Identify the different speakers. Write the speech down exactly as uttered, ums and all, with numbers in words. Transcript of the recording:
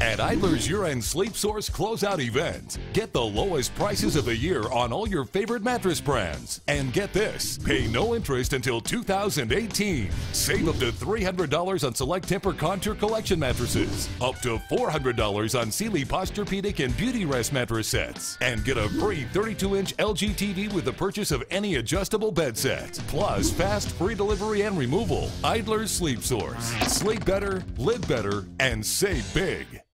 Speaker 1: At Idler's year-end Sleep Source closeout event, get the lowest prices of the year on all your favorite mattress brands. And get this, pay no interest until two thousand eighteen. Save up to three hundred dollars on select Tempur Contour Collection mattresses, up to four hundred dollars on Sealy Posturepedic and Beauty Rest mattress sets, and get a free thirty-two inch L G T V with the purchase of any adjustable bed set. Plus, fast free delivery and removal. Idler's Sleep Source. Sleep better, live better, and save big.